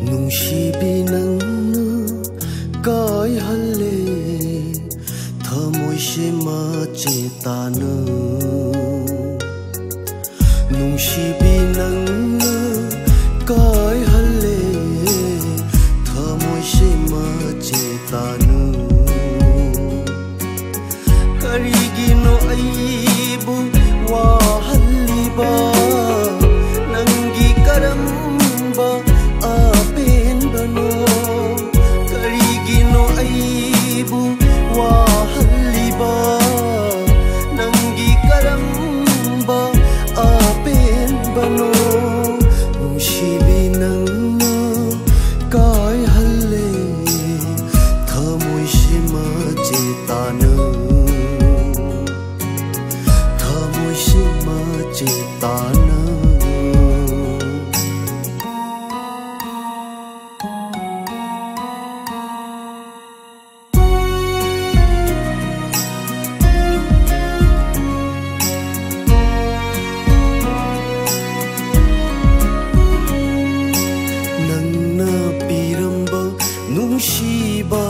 ꯅꯨꯡꯁꯤꯕꯤ ꯅꯪꯅ ꯀꯥꯏꯍꯜꯂꯦ ꯊꯃꯣꯏꯁꯦ ꯃꯆꯦꯠ ꯇꯥꯅ ꯅꯨꯡꯁꯤꯕꯤ ꯅꯪꯅ ꯀꯥꯏꯍꯜꯂꯦ ꯊꯃꯣꯏꯁꯦ ꯃꯆꯦꯠ ꯇꯥꯅ ꯀꯔꯤꯒꯤꯅꯣ ꯑꯩꯕꯨ ꯋꯥꯍꯜꯂꯤꯕ ꯅꯪꯒꯤ ꯀꯔꯝꯕ ꯑꯄꯦꯟꯕꯅꯣ ꯀꯔꯤꯒꯤꯅꯣ ꯑꯩꯕꯨ ꯋꯥꯍꯜꯂꯤꯕ ꯅꯪꯒꯤ ꯀꯔꯝꯕ ꯑꯄꯦꯟꯕꯅꯣ ꯅꯨꯡꯁꯤꯕꯤ ꯅꯪꯅ ꯀꯥꯏꯍꯜꯂꯦ ꯊꯃꯣꯏꯁꯦ ꯃꯆꯦꯠ ꯇꯥꯅ ꯊꯃꯣꯏꯁꯦ ꯃꯆꯦꯠ ꯇꯥꯅ ꯅꯨꯡꯁꯤꯕ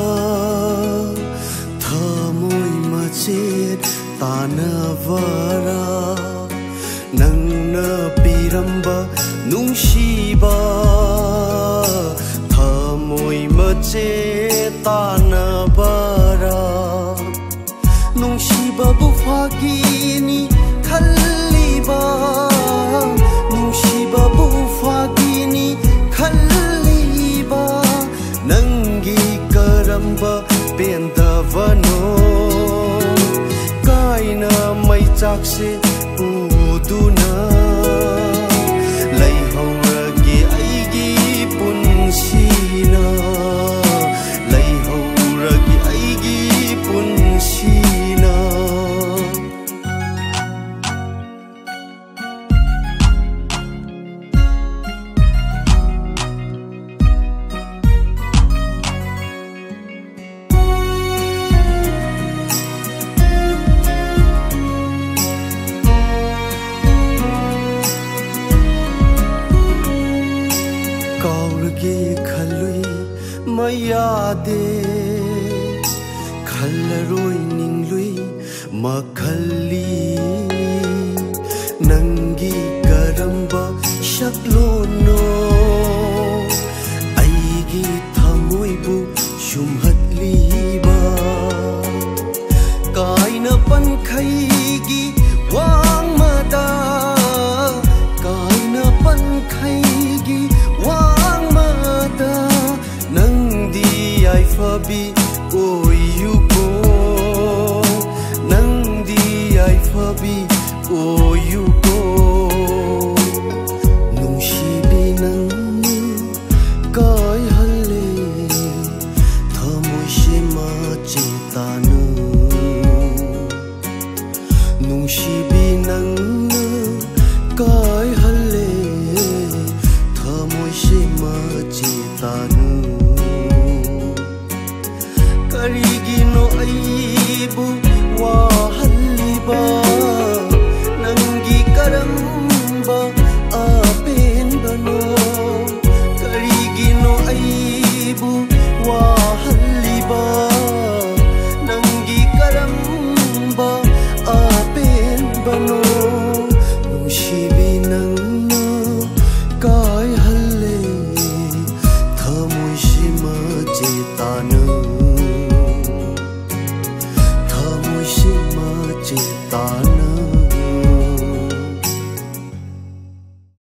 ꯊꯃꯣꯏ ꯃꯆꯦꯠ ꯇꯥꯅꯕꯔꯥ ꯅꯪꯅ ꯄꯤꯔꯝꯕ ꯅꯨꯡꯁꯤꯕ ꯊꯃꯣꯏ ꯃꯆꯦꯠ ꯇꯥꯅꯕꯔꯥ ꯅꯨꯡꯁꯤꯕꯕꯨ ꯐꯥꯒꯤꯅꯤ ꯈꯜꯂꯤꯕ ꯅꯨꯡꯁꯤꯕꯕు ꯐꯥꯒꯤꯅꯤ ꯈꯜꯂꯤꯕ ꯅꯪꯒꯤ ꯀꯔꯝꯕ ꯄꯦꯟꯗꯕꯅꯣ ꯀꯥꯏꯅ ꯃꯩꯆꯥꯛꯁꯦ ꯄꯨꯗꯨꯅ ꯂꯩꯍꯧꯔꯒꯦ ꯑꯩꯒꯤ ꯄꯨꯟꯁꯤꯅ ꯂꯩꯍꯧꯔꯒꯦ ꯑꯩꯒꯤ ꯄꯨꯟꯁꯤꯅ काउरगे खलुई मयादे खल्लरोई निंगलुई मखल्ली नंगी करंबा शक्लोनो आईगी थमोइबु शुमहतलीबा कायना पनखैगी वांगमदा कायना पनखैगी नंदी याइफाबी ओयुको नंदी याइफाबी ओयुको नुंशिबी नंगनु कायहल्ले थमोइसे मचेत ताना नुंशिबी नंगनु कायहल्ले थमोइसे मचेत ताना करिगिनो अइबु वाहल्लिबा